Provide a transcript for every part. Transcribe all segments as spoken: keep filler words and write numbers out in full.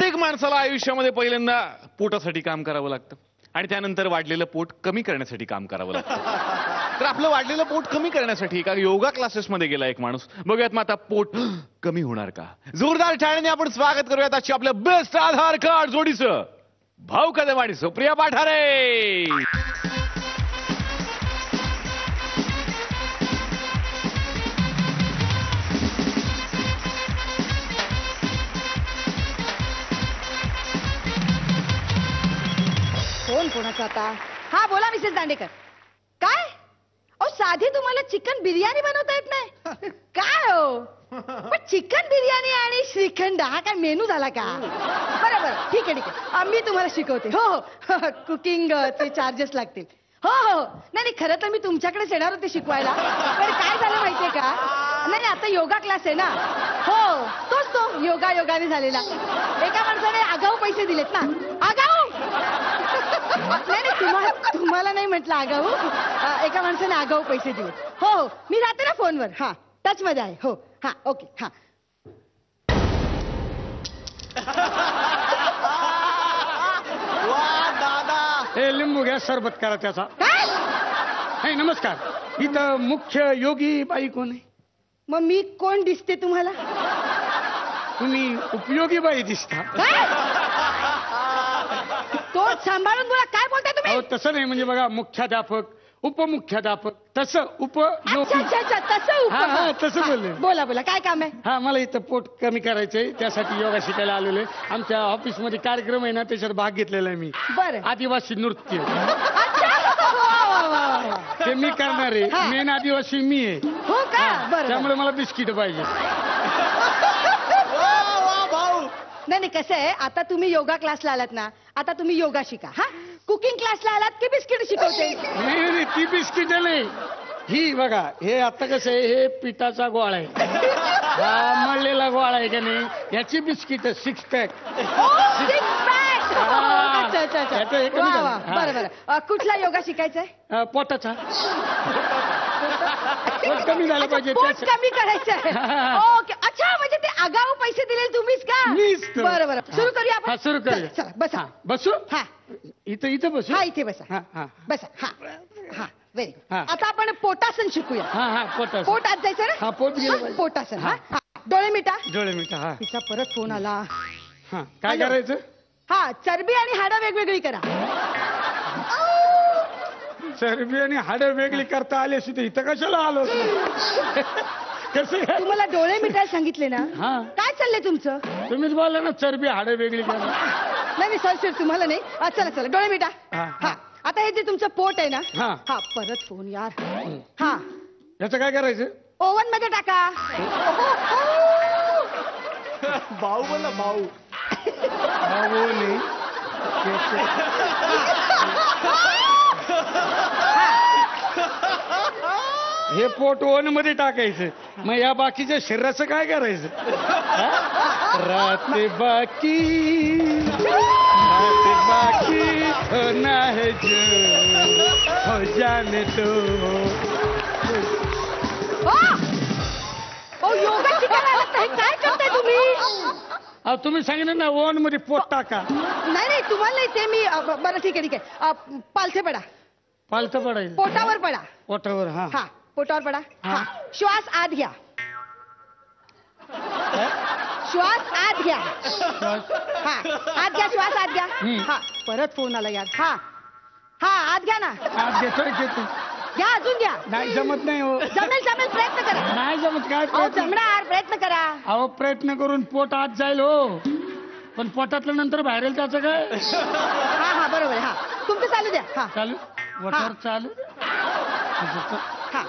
प्रत्येक माणसाला आयुष्यामध्ये पहिल्यांदा पोटासाठी काम करावं लागतं आणि त्यानंतर वाढलेलं पोट कमी करण्यासाठी काम करावं लागतं. तर आपलं वाढलेलं पोट कमी करण्यासाठी एका योगा क्लासेसमध्ये गेला एक माणूस. बघूयात मग आता पोट कमी होणार का? जोरदार टाळ्याने आपण स्वागत करूयात आजच्या आपल्या बेस्ट आधार कार्ड जोडीचं भाऊ कदम आणि सुप्रिया पाठारे. कोण कोणाचा आता? हा बोला मिसेस दांडेकर. काय अहो साधी तुम्हाला चिकन बिर्याणी बनवता येत नाही काय हो? पण चिकन बिर्याणी आणि श्रीखंड हा काय मेनू झाला का? बरं बरं ठीक आहे ठीक आहे मी तुम्हाला शिकवते. हो हो कुकिंग चे चार्जेस लागतील. हो हो नाही नाही खरं तर मी तुमच्याकडेच येणार होते शिकवायला. पण काय झालं माहितीये का? नाही आता योगा क्लास आहे ना. हो तोच तो योगा योगाने झालेला. एका माणसाने आगाऊ पैसे दिलेत ना. आगाऊ नाही नाही तुम्हाला तुम्हाला नाही म्हटलं आगाऊ. एका माणसाने आगाऊ पैसे दिले. हो हो मी राहते ना फोनवर. हा टच मध्ये आहे. हो हा ओके हा. हे लिंबू घ्या सरबत करा त्याचा. काय नमस्कार. इथं मुख्य योगी बाई कोण आहे? मग मी कोण दिसते तुम्हाला? तुम्ही उपयोगी बाई दिसता. तो सांभाळून बोला. काय बोलताय तुम्ही? अहो तसं नाही म्हणजे बघा मुख्याध्यापक उपमुख्याध्यापक तसं अच्छा उपयोगी. अच्छा अच्छा तसं हा हा तसं बोलले. बोला बोला काय काम आहे? हा मला इथं पोट कमी करायचंय त्यासाठी योगा शिकायला आलेलो आहे. आमच्या ऑफिसमध्ये कार्यक्रम आहे ना त्याच्यात भाग घेतलेला आहे मी. बरं आदिवासी नृत्य अच्छा वा, वा, वा, वा. ते मी करणार आहे. हा. मेन आदिवासी मी आहे. हो का? बरं त्यामुळे मला बिस्किट पाहिजे. नाही नाही कसं आहे आता तुम्ही योगा क्लासला आलात ना. आता तुम्ही योगा शिका. हा कुकिंग क्लासला आलात की बिस्किट शिकवते? नाही नाही ती बिस्किट नाही. ही बघा हे आता कसं आहे हे पिठाचा गोळा आहे. हा मळलेला गोळा आहे का नाही याची बिस्किट सिक्स पॅक. अच्छा अच्छा अच्छा वा वा बरं बरं. कुठला योगा शिकायचा आहे? पोटाचा. पोट कमी झालं पाहिजे. पोट कमी करायचं आहे. ओके अच्छा म्हणजे ते आगाऊ पैसे दिले तुम्हीच का? मीच. बरं बरं सुरू करूया आपण. सुरू करूया. चला बसा. बसू. हा इथं इथं बसू. हा इथे बसा. हा हा बसा. हा हा व्हेरी गुड. हा. आता आपण पोटासन शिकूया. हा हा पोटा. पोट आत जायचं ना. हा पोट गेलं पाहिजे. पोटासन. हा हा. डोळे मिटा. डोळे मिठा. हा तिचा परत फोन आला. हा काय हॅलो. करायचं? हा चरबी आणि हाडं वेगवेगळी करा. चरबी आणि हाडं वेगळी करता आले सुद्धा इथं कशाला आलो? कसं तुम्हाला डोळे मिटायला सांगितले ना. हा काय चाललंय तुमचं? तुम्हीच बोलला ना चरबी हाडं वेगळी करा. नाही नाही सर सर तुम्हाला नाही. आ, चला चला डोळे मिटा. हा, हा. हा आता हे जे तुमचं पोट आहे ना. हा. हा परत फोन यार. हा याचं काय करायचं? ओव्हन मध्ये टाका. भाऊ बोला भाऊ. भाऊ नाही. हे पोट ओव्हन मध्ये टाकायचं. मग या बाकीच्या शरीराचं काय करायचं? रात बाकी रात बाकी होना है जो हो जाने दो. ओ योगा शिकायला आलात तर हे काय करताय तुम्ही? अहो तुम्ही सांगितलं ना ओव्हन मध्ये पोट टाका. नाही नाही तुम्हाला नाही ते मी अ, ब- बरं ठीक आहे ठीक आहे. अ, पालथे पडा. पालथं पडायचं. पोटावर पडा. पोटावर. हा हा पोटावर पडा. हा. हा श्वास आत घ्या. श्वास आत घ्या. हा आत घ्या श्वास आत घ्या. हम्म. हा परत फोन आला यार. हा हा आत घ्या ना. आज घेतोय घेतो. घ्या अजून घ्या. नाही जमत नाही हो. जमेल जमेल प्रयत्न करा. नाही जमत काय अहो प्रयत्न? जमणार प्रयत्न करा. अहो प्रयत्न करून पोट आत जाईल हो पण पोटातलं नंतर बाहेर येईल त्याचं काय? हा हा बरोबर आहे. हा तुमचं चालू द्या. हा चालू वटर चालू. हा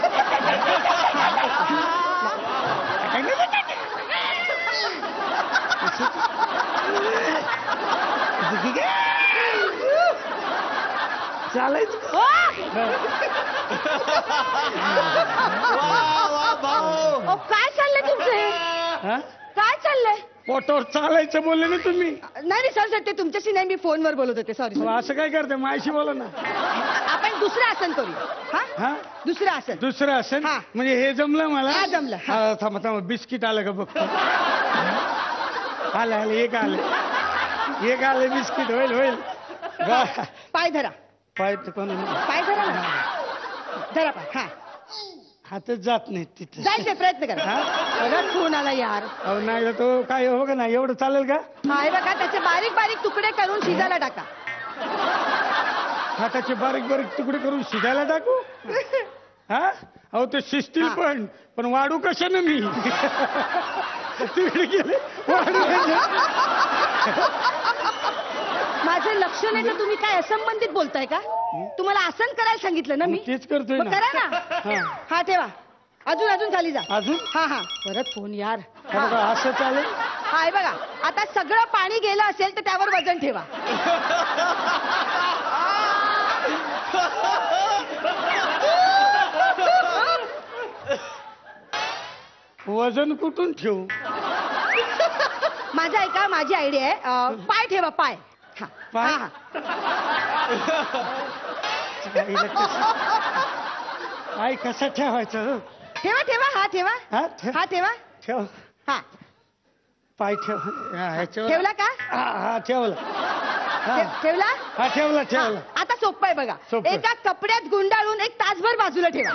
चालायचं. ओ काय चाललंय तुमचं? हा? काय चाललंय? पोटावर चालायचं बोलले ना तुम्ही. नाही नाही सर सर ते तुमच्याशी नाही मी फोनवर बोलत होते. सॉरी मग असं काय करते माझ्याशी बोला ना. आपण दुसरं आसन करूया. हा हा दुसरं आसन. दुसरं असेल हा. म्हणजे हे जमलं मला. हा, जमलं. हा. हा, थांबा थांबा बिस्किट आलं का बघतो. आलं आलं एक आलं. एक आले बिस्किट होईल होईल गा- पाय धरा पाय तर कोण पाय धरा ना धरा पाय हा हातच जात नाही तिथे जायचे प्रयत्न करा हा? परत फोन आला यार अहो नाही तो काय हो का नाही एवढं चालेल का हा हे बघा त्याचे बारीक बारीक तुकडे करून शिजायला टाका हाताचे बारीक बारीक तुकडे करून शिजायला टाकू हा अहो ते शिजतील हा. पण पण वाढू कशानं मी तिकडे गेले वाढू कशानं? माझं लक्ष नाही तर तुम्ही काय असंबंधित बोलताय का तुम्हाला आसन करायला सांगितलं ना मी मग तेच करतोय मग ना. करा ना हा. हा ठेवा अजून अजून खाली जा अजून हा हा परत फोन यार हे बघा, असं चालेल हा हे बघा आता सगळं पाणी गेलं असेल तर त्यावर वजन ठेवा वजन कुठून ठेवू माझा ऐका माझी आयडिया आहे अं, पाय ठेवा पाय हा पाय? हा, आईला कसं- आई कसा ठेवायचा हो? ठेवा ठेवा हा ठेवा हा ठेव हा ठेवा ठेव हा पाय ठेव हा, ह्याच्यावर- ठेवला का हा हा ठेवला हा. ठे- ठेवला हा ठेवला हा, ठेवला आता सोपं आहे बघा सोपं आहे. एका कपड्यात गुंडाळून एक तासभर बाजूला ठेवा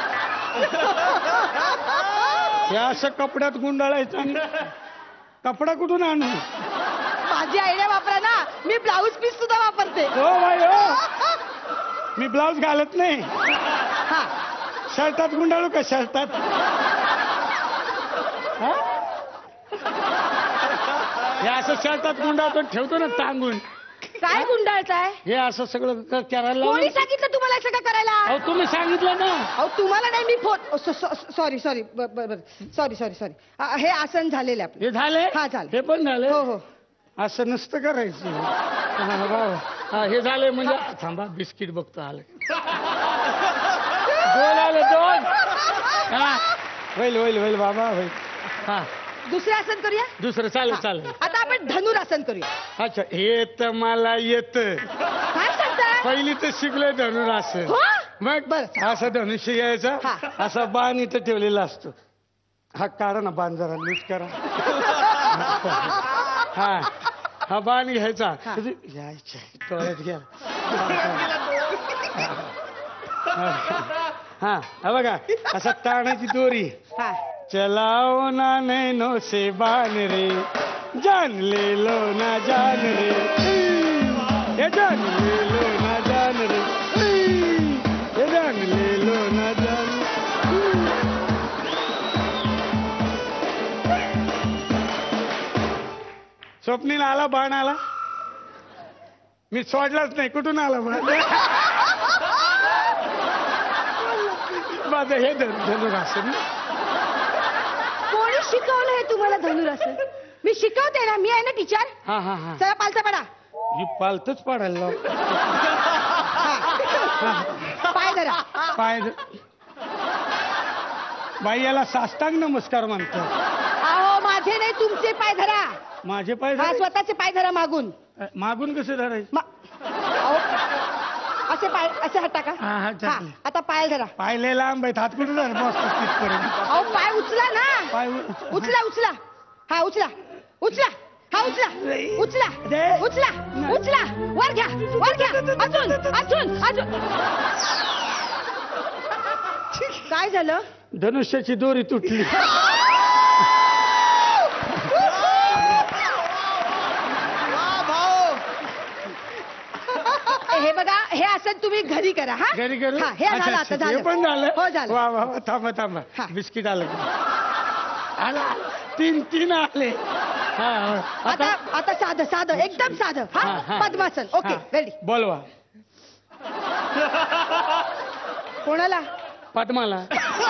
हे असं कपड्यात गुंडाळायचं आणि कपडा कुठून आणू माझी आयडिया वापरा ना मी ब्लाऊज पीस सुद्धा वापरते हो बाई हो मी ब्लाऊज घालत नाही हा शर्टात गुंडाळू का शर्टात हा? हे असं शर्टात गुंडाळतो ठेवतो ना टांगून काय गुंडाळताय हे असं सगळं क- करायला कोणी लावलं. सांगितलं तुम्हाला हे सगळं करायला अहो तुम्ही सांगितलं ना अहो तुम्हाला नाही मी फोन सॉरी सॉरी बरोबर सॉरी सॉरी सॉरी हे आसन झालेलं आहे आपलं हे झाले हा, झालं. हे पण झाले हो हो असं नसतं करायचं हा, वा, वा. हा, हे झाले म्हणजे थांबा बिस्किट बघतो आलं दोन आले दोन हा होईल होईल होईल बाबा होईल हा दुसरे आसन करूया दुसरं चालेल हा. चालेल आता आपण धनुरासन करूया अच्छा हे तर मला येत काय सांगताय पहिली तर शिकलोय धनुरासन हो मग बरं. असं धनुष्य घ्यायचा हा. असा बाण इथं ठेवलेला असतो हा काढा ना बाण जरा लूज करा हा हा बाण घ्यायचा हा. यायच्या टोळ्यात घ्या हा हा बघा असा ताणाची दोरी हा चलाओ ना नैनो से बाण रे जान ले लो ना जान रे ये जान ले लो ना जान रे ये जान ले लो ना जान स्वप्नील आला बाण आला मी सोडलाच नाही कुठून आला बाण माझं हे धनु धनुरासन कोणी शिकवलं हे तुम्हाला धनुरासन मी शिकवते ना मी आहे ना टीचर हा हा हा चला पालथा पडा ही पालतच पाडायला लाव. पाय धरा पाय बाई याला साष्टांग नमस्कार म्हणतात अहो माझे नाही तुमचे पाय धरा माझे पाय हा धरायचे? स्वतःचे पाय धरा मागून मागून कसे धरायचे मा- अहो, असे पाय असे हात टाका हा, हात टाकले. हा, आता पाय धरा पाय लय लांब आहेत हात कुठे धर बसतो तिथपर्यंत अहो पाय उचला ना पाय उ- उचला उचला हा उचला उचला हा उचला उचला दे. उचला उचला वर घ्या वर घ्या अजून अजून अजून काय झालं धनुष्याची दोरी तुटली हे बघा हे असं तुम्ही घरी करा हा घरी करू हा, हे अच्छा, झालं अच्छा, आता हे झालं पण झालं हो झालं वा वा वा, थांबा थांबा हा. बिस्किट आलं आला तीन तीन आले हा हा. आता आता साधं साधं एकदम साधं हा, हा हा. पद्मासन ओके हा. रेडी बोलवा कोणाला पद्माला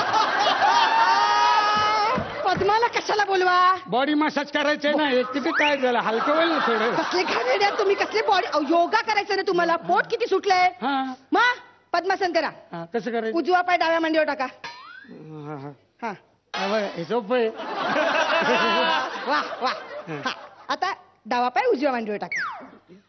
पद्माला कशाला बोलवा बॉडी मसाज करायचंय ना हे किती काय झालं हलकं होईल ना थोडं कसले घाणेरडे तुम्ही कसले बॉडी योगा करायचं ना तुम्हाला पोट किती सुटलंय हा मग पद्मासन करा हा कसं करायचं उजवा पाय डाव्या मांडीवर टाका हा, हा. हा हा, बघा, हे सोपं आहे वा वा हा आता डावा पाय उजव्या मांडीवर टाका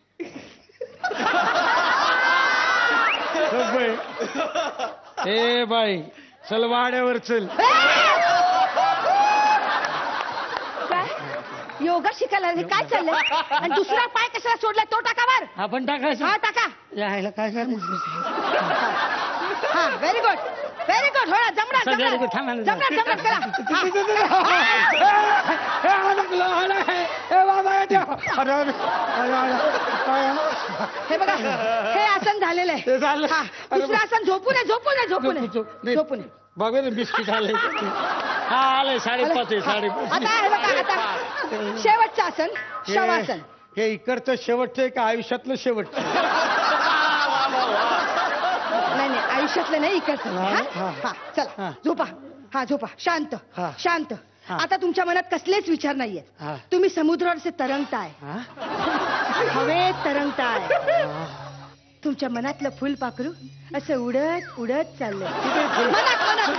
सोपं आहे ए बाई चल वाड्यावर चल काय योगा शिकायला हे काय चाललंय आणि दुसरा पाय कशाला सोडलाय तो टाका वर. आपण टाकायचं हा टाका. यायला काय करणार. हा व्हेरी गुड व्हेरी गुड. हो ना जमणार Very जमणार good. थांबा ना. जमणार जमणार करा. हे बघा हे आसन झालेलं आहे. ते झालं. हा, दुसरं आसन झोपू नये झोपू नये झोपू नये झोपू नये. बघा ना बिस्किट आले. हा आले साडेपाच आहे साडेपाच. आता हे बघा आता शेवटचं आसन शवासन. हे इकडचं शेवटचं आहे का आयुष्यातलं शेवटचं. नाही नाही आयुष्यातलं नाही इकडचं. हा, हा हा. हा चला हा. झोपा. हा झोपा शांत हा. शांत. हा. आता तुमच्या मनात कसलेच विचार हा. नाहीयेत. तुम्ही समुद्रावर असे तरंगताय हा? हवेत तरंगताय. तुमच्या मनातलं फुल पाखरू असं उडत उडत चाललंय. मनात मनात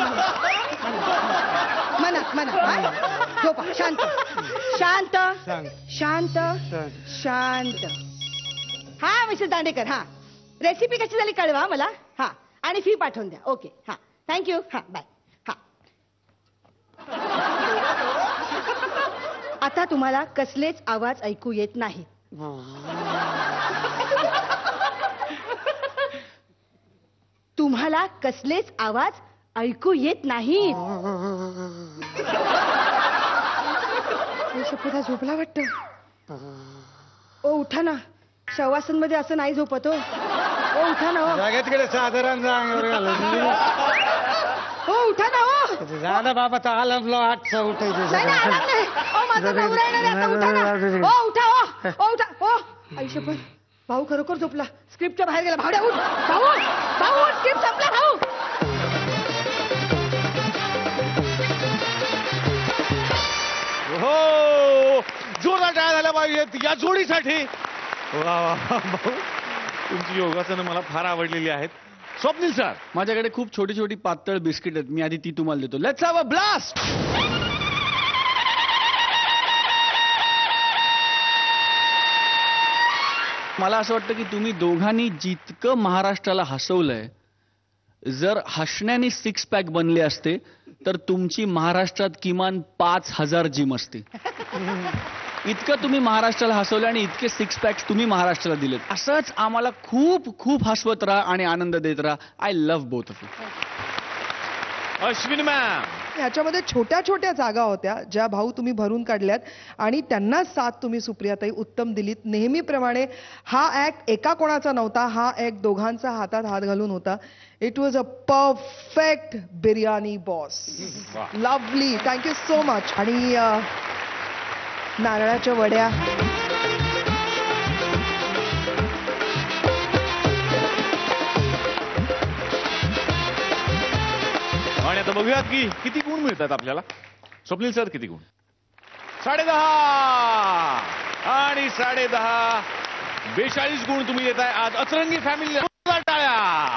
मनात मनात मनात हा? झोपा शांत शांत सांग. शांत शांत. हा मिसेस दांडेकर हा रेसिपी कशी झाली कळवा मला. हा आणि फी पाठवून द्या. ओके हा थँक्यू. हा बाय. हा आता तुम्हाला कसलेच आवाज ऐकू येत नाही. तुम्हाला कसलेच आवाज ऐकू येत नाहीत. शपथा झोपला वाटत. ओ उठा ना शवासन मध्ये असं नाही झोपत. हो ओ उठा ना हो. जागे तिकडे साधारण अंगावर घालून. हो उठा ना हो. झालं बाबा तर आलं आठचं उठायचं. नाही नाही आराम नाही. ओ माझा नवरा येणार आहे आता. उठा ना. ओ उठा हो ओ उठा हो. आई शपथ भाऊ खरोखर झोपला. स्क्रिप्टच्या बाहेर गेला. भावड्या उठ भाऊ भाऊ स्क्रिप्ट संपला भाऊ. हो जोरदार टाळ्या झाल्या पाहिजेत या जोडीसाठी. वा वा वा, भाऊ तुमची योगासनं मला फार आवडलेली आहेत. स्वप्नील सर माझ्याकडे खूप छोटी छोटी पातळ बिस्किट आहेत. मी आधी ती तुम्हाला देतो. Let's have a blast. मला असं वाटतं की तुम्ही दोघांनी जितकं महाराष्ट्राला हसवलंय जर हसण्याने सिक्स पॅक बनले असते तर तुमची महाराष्ट्रात किमान पाच हजार जिम असते. इतकं तुम्ही महाराष्ट्राला हसवलं आणि इतके सिक्स पॅक्स तुम्ही महाराष्ट्राला दिलेत. असंच आम्हाला खूप खूप हसवत राहा आणि आनंद देत राहा. I love both of you. Ashwini ma'am याच्यामध्ये छोट्या छोट्या जागा होत्या ज्या भाऊ तुम्ही भरून काढल्यात आणि त्यांना साथ तुम्ही सुप्रियाताई उत्तम दिलीत. नेहमीप्रमाणे हा ऍक्ट एका कोणाचा नव्हता. हा ऍक्ट दोघांचा हातात हात घालून होता. It was a perfect biryani boss. Lovely. Thank you so much. आणि अ, नारळाच्या वड्या आणि आता बघूयात की किती गुण मिळतात आपल्याला. स्वप्नील सर किती गुण. साडे दहा आणि साडे दहा बेचाळीस गुण तुम्ही देताय आज अचरंगी फॅमिली. टाळ्या.